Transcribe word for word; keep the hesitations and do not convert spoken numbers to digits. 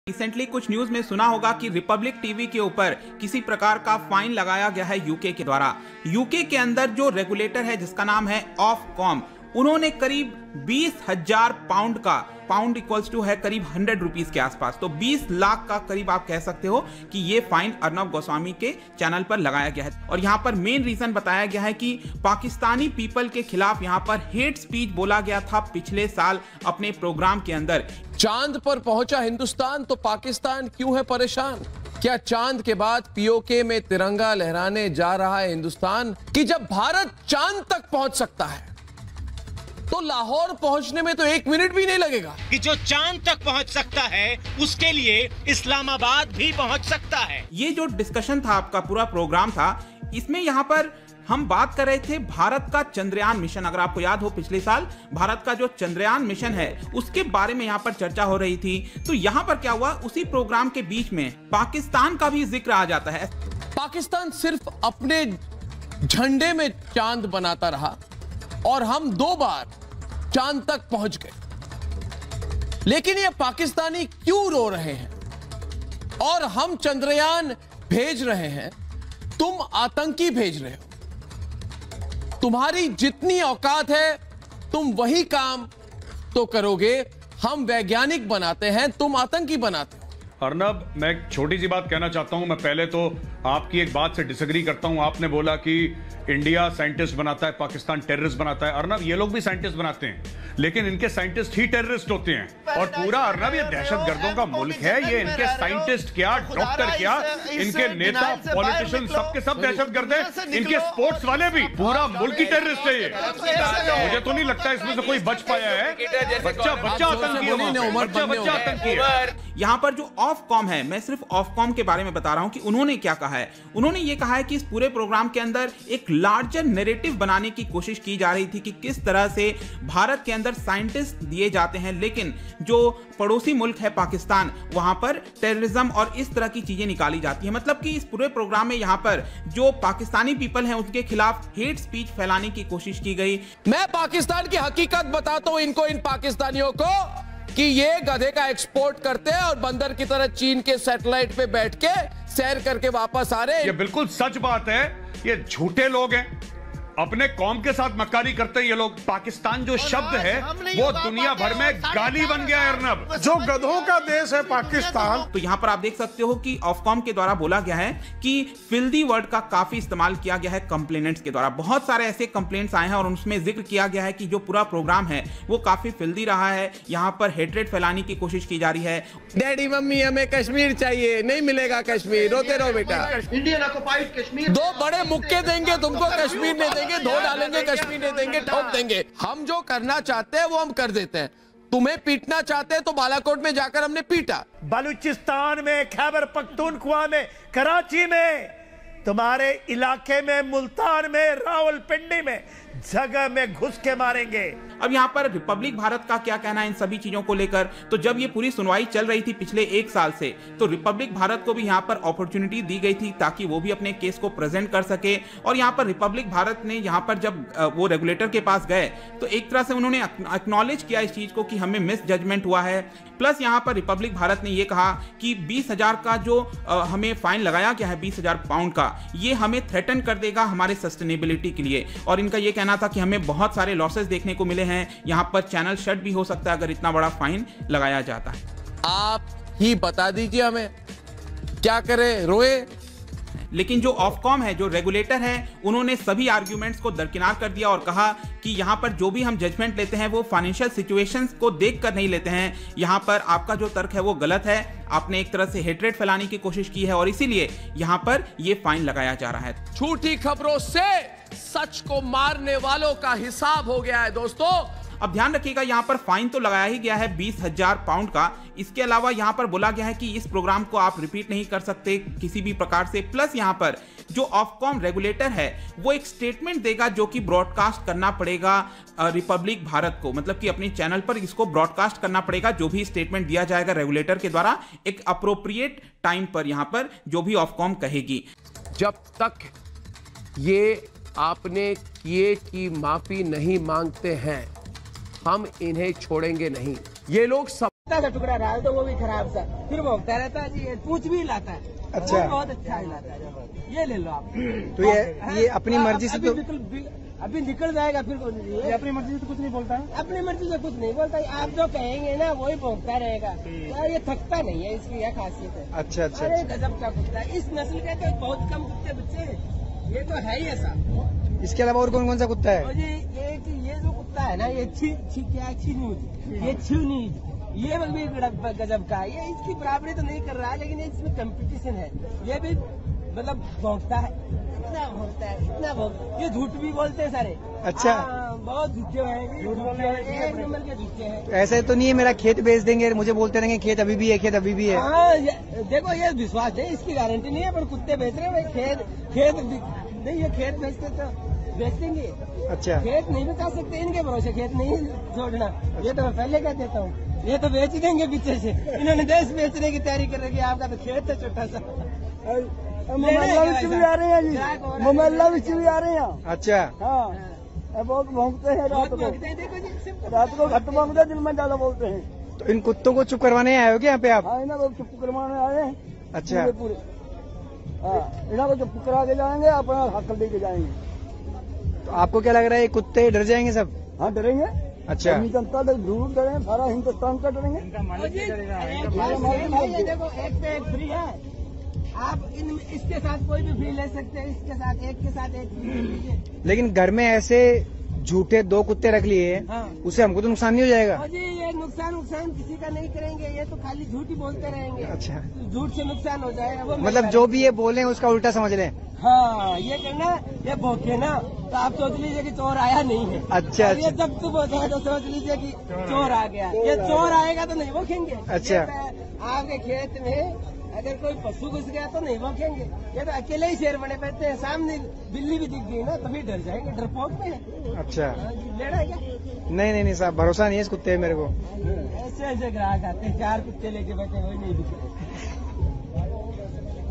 Recently कुछ news में सुना होगा कि रिपब्लिक टीवी के ऊपर किसी प्रकार का फाइन लगाया गया है यूके के द्वारा। यूके के अंदर जो रेगुलेटर है जिसका नाम है ऑफकॉम, उन्होंने करीब बीस हजार पाउंड का, पाउंड इक्वल्स टू है करीब हंड्रेड रुपीस के आसपास, तो बीस लाख का करीब आप कह सकते हो कि ये फाइन अर्नब गोस्वामी के चैनल पर लगाया गया है। और यहाँ पर मेन रीजन बताया गया है कि पाकिस्तानी पीपल के खिलाफ यहाँ पर हेट स्पीच बोला गया था पिछले साल अपने प्रोग्राम के अंदर। चांद पर पहुंचा हिंदुस्तान तो पाकिस्तान क्यों है परेशान? क्या चांद के बाद पीओके में तिरंगा लहराने जा रहा है हिंदुस्तान कि जब भारत चांद तक पहुंच सकता है तो लाहौर पहुंचने में तो एक मिनट भी नहीं लगेगा। कि जो चांद तक पहुंच सकता है उसके लिए इस्लामाबाद भी पहुंच सकता है। ये जो डिस्कशन था, आपका पूरा प्रोग्राम था, इसमें यहाँ पर हम बात कर रहे थे भारत का चंद्रयान मिशन। अगर आपको याद हो पिछले साल भारत का जो चंद्रयान मिशन है उसके बारे में यहाँ पर चर्चा हो रही थी। तो यहाँ पर क्या हुआ, उसी प्रोग्राम के बीच में पाकिस्तान का भी जिक्र आ जाता है। पाकिस्तान सिर्फ अपने झंडे में चांद बनाता रहा और हम दो बार चांद तक पहुंच गए, लेकिन ये पाकिस्तानी क्यों रो रहे हैं? और हम चंद्रयान भेज रहे हैं, तुम आतंकी भेज रहे हो। तुम्हारी जितनी औकात है तुम वही काम तो करोगे। हम वैज्ञानिक बनाते हैं, तुम आतंकी बनाते हो। अर्नब, मैं एक छोटी सी बात कहना चाहता हूं। मैं पहले तो आपकी एक बात से डिसएग्री करता हूं। आपने बोला कि इंडिया साइंटिस्ट बनाता है, पाकिस्तान टेररिस्ट बनाता है। अर्नब, ये लोग भी साइंटिस्ट बनाते हैं, लेकिन इनके साइंटिस्ट ही टेररिस्ट होते हैं। और पूरा अर्नब ये दहशतगर्दों का मुल्क है। ये इनके साइंटिस्ट क्या, डॉक्टर क्या, इनके नेता, पॉलिटिशियन, सबके सब दहशतगर्द हैं। इनके स्पोर्ट्स वाले भी, पूरा मुल्क ही टेररिस्ट है ये। मुझे तो नहीं लगता इसमें से कोई बच पाया है। बच्चा बच्चा आतंकी है, बच्चा बच्चा आतंकी है। यहाँ पर जो ऑफकॉम है, मैं सिर्फ ऑफकॉम के बारे में बता रहा हूँ कि उन्होंने क्या कहा है। उन्होंने ये कहा है कि इस पूरे प्रोग्राम के अंदर एक लार्जर नैरेटिव बनाने की कोशिश की जा रही थी कि किस तरह से भारत के अंदर साइंटिस्ट दिए जाते हैं, लेकिन जो पड़ोसी मुल्क है पाकिस्तान, वहां पर टेररिज्म और इस तरह की चीजें निकाली जाती है। मतलब कि इस पूरे प्रोग्राम में यहाँ पर जो पाकिस्तानी पीपल हैं उनके खिलाफ हेट स्पीच फैलाने की कोशिश की गई। मैं पाकिस्तान की हकीकत बताता हूं इनको, इन पाकिस्तानियों को, कि ये गधे का एक्सपोर्ट करते हैं और बंदर की तरह चीन के सैटेलाइट पे बैठ के सैर करके वापस आ रहे हैं। ये बिल्कुल सच बात है। ये झूठे लोग हैं, अपने कौम के साथ मक्कारी करते हैं ये लोग। पाकिस्तान जो शब्द है वो दुनिया भर में गाली बन गया है अर्नब। जो गधों का देश है पाकिस्तान। तो यहाँ पर आप देख सकते हो कि ऑफकॉम के द्वारा बोला गया है कि फिल्दी वर्ड का काफी इस्तेमाल किया गया है कंप्लेनेंट्स के द्वारा। बहुत सारे ऐसे कंप्लेंट्स आए हैं और उसमें जिक्र किया गया है कि जो पूरा प्रोग्राम है वो काफी फिल्दी रहा है। यहाँ पर हेट्रेड फैलाने की कोशिश की जा रही है। डैडी मम्मी हमें कश्मीर चाहिए, नहीं मिलेगा कश्मीर, रोते रहो बेटा। इंडियन ऑक्युपाइड कश्मीर, दो बड़े मुक्के देंगे तुमको, कश्मीर नहीं देंगे, धो डालेंगे, कश्मीर नहीं देंगे, ठोक देंगे। हम जो करना चाहते हैं वो हम कर देते हैं। तुम्हें पीटना चाहते हैं तो बालाकोट में जाकर हमने पीटा। बलूचिस्तान में, खैबर पख्तूनख्वा में, कराची में, तुम्हारे इलाके में, मुल्तान में, रावलपिंडी में, जगह में घुस के मारेंगे। अब यहाँ पर रिपब्लिक भारत का क्या कहना है इन सभी चीजों को लेकर? तो जब ये पूरी सुनवाई चल रही थी पिछले एक साल से, तो रिपब्लिक भारत को भी यहाँ पर अपॉर्चुनिटी दी गई थी ताकि वो भी अपने केस को प्रेजेंट कर सके। और यहाँ पर रिपब्लिक भारत ने यहाँ पर जब वो रेगुलेटर के पास गए तो एक तरह से उन्होंने एक्नॉलेज किया इस चीज को कि हमें मिस जजमेंट हुआ है। प्लस यहाँ पर रिपब्लिक भारत ने ये कहा कि बीस हजार का जो हमें फाइन लगाया गया है, बीस हजार पाउंड का, ये हमें थ्रेटन कर देगा हमारे सस्टेनेबिलिटी के लिए। और इनका ये कहना था कि हमें बहुत सारे लॉसेस देखने को मिले हैं, यहाँ पर चैनल शट भी हो सकता है अगर इतना बड़ा फाइन लगाया जाता है। आप ही बता दीजिए हमें क्या करें, रोए? लेकिन जो ऑफकॉम है, जो रेगुलेटर है, उन्होंने सभी आर्ग्यूमेंट्स को दरकिनार कर दिया और कहा कि यहाँ पर जो भी हम जजमेंट लेते हैं वो फाइनेंशियल सिचुएशंस को देखकर नहीं लेते हैं। यहाँ पर आपका जो तर्क है वो गलत है, आपने एक तरह से हेट्रेड फैलाने की कोशिश की है और इसीलिए यहाँ पर ये फाइन लगाया जा रहा है। झूठी खबरों से सच को मारने वालों का हिसाब हो गया है दोस्तों। अब ध्यान रखिएगा, यहाँ पर फाइन तो लगाया ही गया है बीस हजार पाउंड का। इसके अलावा यहाँ पर बोला गया है कि इस प्रोग्राम को आप रिपीट नहीं कर सकते किसी भी प्रकार से। प्लस यहाँ पर जो ऑफकॉम रेगुलेटर है वो एक स्टेटमेंट देगा जो कि ब्रॉडकास्ट करना पड़ेगा रिपब्लिक भारत को, मतलब कि अपने चैनल पर इसको ब्रॉडकास्ट करना पड़ेगा। जो भी स्टेटमेंट दिया जाएगा रेगुलेटर के द्वारा एक अप्रोप्रिएट टाइम पर, यहाँ पर जो भी ऑफकॉम कहेगी। जब तक ये आपने किए की माफी नहीं मांगते हैं हम इन्हें छोड़ेंगे नहीं। ये लोग सब हल्का सा टुकड़ा डाल दो वो भी खराब सा, फिर भोंकता रहता है जी, ये पूछ भी लाता है। अच्छा। वो बहुत अच्छा हिलाता है, ये ले लो आप। तो ये ये अपनी मर्जी से तो अभी निकल जाएगा फिर। ये अपनी मर्जी से तो कुछ नहीं बोलता है। अपनी मर्जी से कुछ नहीं बोलता, आप जो कहेंगे ना वही भोंकता रहेगा। ये थकता नहीं है, इसकी यह खासियत है। अच्छा अच्छा अरे गजब का कुत्ता है, इस नस्ल के तो बहुत कम कुत्ते बच्चे हैं, ये तो है ही ऐसा। इसके अलावा और कौन कौन सा कुत्ता है? और ये एक ये जो कुत्ता है ना, ये छी छी क्या छीनूज, ये छीनूज, ये भी गजब का है। ये इसकी बराबरी तो नहीं कर रहा है, लेकिन इसमें कंपटीशन है। ये भी मतलब भौंकता है, इतना भौंकता है, इतना भौंक, ये झूठ भी बोलते हैं सारे। अच्छा। हाँ, बहुत झूठे हैं, एक नंबर के झूठे हैं। ऐसे तो नहीं है मेरा खेत बेच देंगे, मुझे बोलते रहेंगे खेत अभी भी है, खेत अभी भी है। हाँ, देखो ये विश्वास है, इसकी गारंटी नहीं है, पर कुत्ते बेच रहे हैं खेत। खेत नहीं, ये खेत बेचते तो बेच देंगे। अच्छा। खेत नहीं बेचा सकते, इनके भरोसे खेत नहीं छोड़ना, ये तो मैं पहले कह देता हूँ। ये तो बेच देंगे पीछे से, इन्होंने देश बेचने की तैयारी कर रखी है। आपका तो खेत है छोटा सा। मोमल्ला बिच भी आ रहे हैं जी, मोमल्ला बिच भी आ रहे हैं। अच्छा। हाँ, बहुत भौंकते हैं रात को, रात को घट भौंकते हैं, दिन में ज्यादा बोलते हैं। तो इन कुत्तों को चुप करवाने आए हो क्या यहाँ पे आप? हाँ, इन्हें लोग चुप करवाने आए हैं। अच्छा। पूरे पूरे हाँ, इन्हें को चुप करा के जाएंगे, अपना हक लेके जाएंगे। तो आपको क्या लग रहा है, ये कुत्ते डर जाएंगे सब? हाँ, डरेंगे। अच्छा। जनता तो जरूर डरेंगे, सारा हिंदुस्तान का डरेंगे। देखो एक पे एक फ्री है, आप इन इसके साथ कोई भी फ्री ले सकते हैं, इसके साथ एक के साथ एक फ्री ले लीजिए। लेकिन घर में ऐसे झूठे दो कुत्ते रख लिए, हाँ। उससे हमको तो नुकसान नहीं हो जाएगा? जी, ये नुकसान नुकसान किसी का नहीं करेंगे, ये तो खाली झूठ ही बोलते रहेंगे। अच्छा। झूठ से नुकसान हो जाएगा वो, मतलब जो भी ये बोले उसका उल्टा समझ लें। हाँ, ये करना, ये भोंके ना तो आप सोच लीजिए कि चोर आया नहीं है। अच्छा। ये जब तू बोलता है तो सोच लीजिए कि चोर आ गया। ये चोर आएगा तो नहीं भोंकेंगे। अच्छा। आपके खेत में अगर कोई पशु घुस गया तो नहीं भौंकेंगे, ये तो अकेले ही शेर बने बैठते हैं। सामने बिल्ली भी दिख गई ना तभी डर जाएंगे, डरपोक में है। अच्छा। लेना है क्या? नहीं नहीं नहीं साहब, भरोसा नहीं है इस कुत्ते मेरे को। ऐसे ऐसे ग्राहक आते हैं, चार कुत्ते लेके बैठे हुए नहीं दिख रहे।